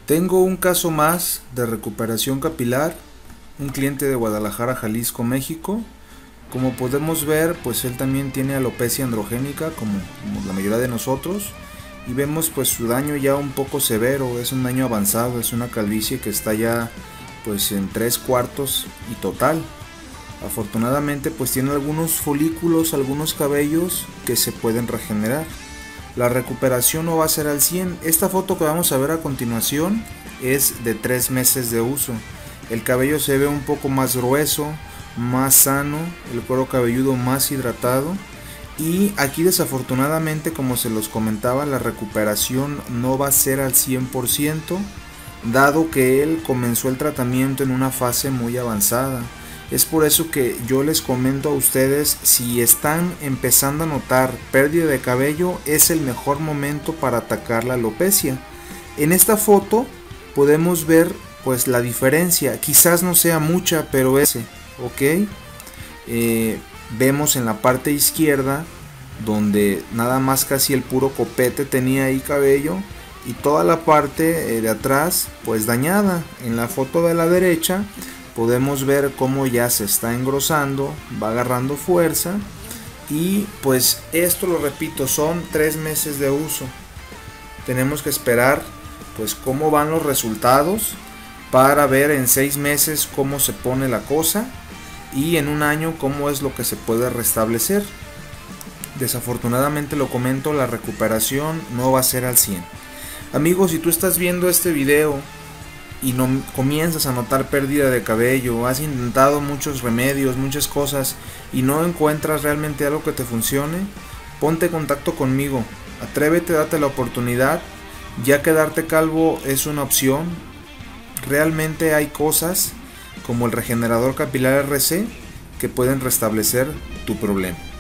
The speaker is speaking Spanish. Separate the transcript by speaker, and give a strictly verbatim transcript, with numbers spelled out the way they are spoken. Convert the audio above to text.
Speaker 1: Tengo un caso más de recuperación capilar, un cliente de Guadalajara, Jalisco, México. Como podemos ver, pues él también tiene alopecia androgénica como, como la mayoría de nosotros, y vemos pues su daño ya un poco severo, es un daño avanzado, es una calvicie que está ya pues en tres cuartos y total. Afortunadamente pues tiene algunos folículos, algunos cabellos que se pueden regenerar. La recuperación no va a ser al cien. Esta foto que vamos a ver a continuación es de tres meses de uso. El cabello se ve un poco más grueso, más sano, el cuero cabelludo más hidratado. Y aquí desafortunadamente, como se los comentaba, la recuperación no va a ser al cien por ciento, dado que él comenzó el tratamiento en una fase muy avanzada. Es por eso que yo les comento a ustedes, si están empezando a notar pérdida de cabello, es el mejor momento para atacar la alopecia. En esta foto podemos ver pues la diferencia, quizás no sea mucha, pero es, ok. Eh, vemos en la parte izquierda donde nada más casi el puro copete tenía ahí cabello, y toda la parte eh, de atrás pues dañada. En la foto de la derecha podemos ver cómo ya se está engrosando, va agarrando fuerza, y pues esto, lo repito, son tres meses de uso. Tenemos que esperar pues cómo van los resultados para ver en seis meses cómo se pone la cosa, y en un año cómo es lo que se puede restablecer. Desafortunadamente, lo comento, la recuperación no va a ser al cien. Amigos, si tú estás viendo este video y no comienzas a notar pérdida de cabello, has intentado muchos remedios, muchas cosas, y no encuentras realmente algo que te funcione, ponte en contacto conmigo, atrévete, date la oportunidad. Ya quedarte calvo es una opción. Realmente hay cosas como el regenerador capilar R C que pueden restablecer tu problema.